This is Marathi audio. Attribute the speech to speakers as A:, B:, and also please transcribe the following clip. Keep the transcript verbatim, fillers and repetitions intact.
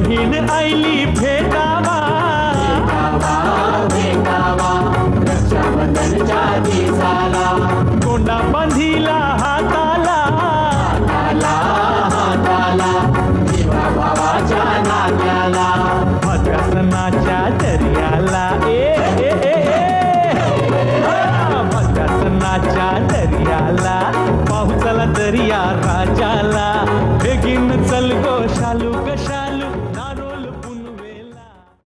A: बहीण आईली भेटावा
B: रक्षाबंधनच्या दिवसाला
A: कोंडा बांधिला हाताला
B: हाताला जीवा भावाच्या नात्याला
A: माझ्या सणाच्या दर्याला ए ए ए ए माझ्या सणाच्या दर्याला पाहू चला दर्या राजाला बेगीन चल गो शालू कशा